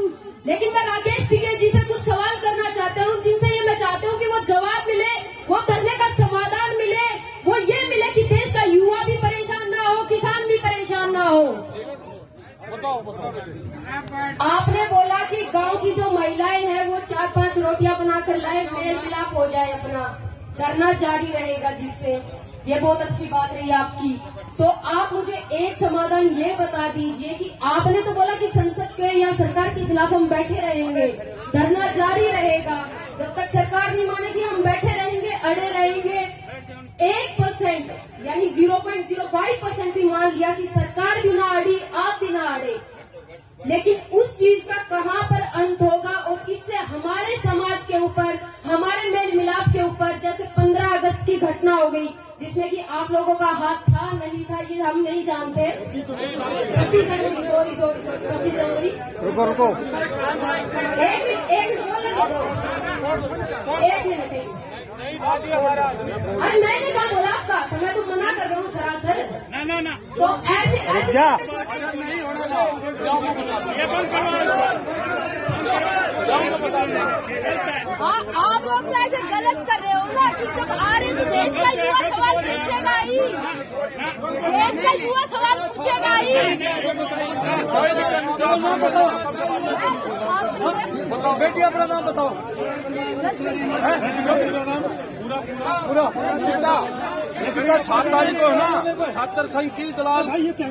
कुछ, लेकिन मैं राकेश टिकैत जी से कुछ सवाल करना चाहता हूँ, जिनसे ये मैं चाहता हूँ कि वो जवाब मिले, वो करने का समाधान मिले, वो ये मिले कि देश का युवा भी परेशान ना हो, किसान भी परेशान ना हो। आपने बोला कि गांव की जो महिलाएं हैं वो 4-5 रोटियां बनाकर लाए, मेल मिलाप हो जाए, अपना करना जारी रहेगा, जिससे ये बहुत अच्छी बात रही आपकी। तो आप मुझे एक समाधान ये बता दीजिए कि आपने तो बोला कि संसद के या सरकार के खिलाफ हम बैठे रहेंगे, धरना जारी रहेगा, जब तक सरकार नहीं मानेगी हम बैठे रहेंगे, अड़े रहेंगे। 1% यानी 0.05% भी मान लिया कि सरकार भी ना अड़ी, आप भी ना अड़े, लेकिन उस चीज का कहां पर अंत होगा और इससे हमारे समाज के ऊपर, हमारे मेल मिलाप के ऊपर, जैसे 15 अगस्त की घटना हो गई जिसमें कि आप लोगों का हाथ था नहीं था ये हम नहीं जानते। 26 जनवरी, सॉरी 26 जनवरी, रुको एक मिनट अरे मैंने कहा बोला आपका, तो मैं तो मना कर रहा हूँ सरासर। ना तो ऐसे नहीं होना, आप लोग तो ऐसे गलत कर रहे हो ना कि जब आ रहे तो देश का युवा सवाल पूछेगा ही, देश का युवा सवाल पूछेगा ही। बताओ बेटी अपना नाम बताओ। पूरा 7 तारीख को है ना छात्र संघ की दलाल।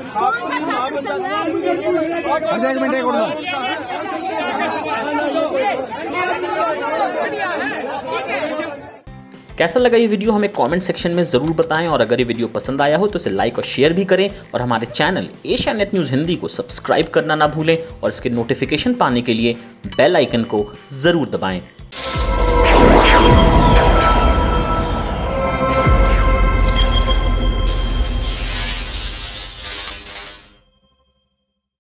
कैसा लगा ये वीडियो हमें कमेंट सेक्शन में ज़रूर बताएं, और अगर ये वीडियो पसंद आया हो तो इसे लाइक और शेयर भी करें, और हमारे channel Asianet news Hindi को सब्सक्राइब करना ना भूलें, और इसके नोटिफिकेशन पाने के लिए बेल आइकन को ज़रूर दबाएं।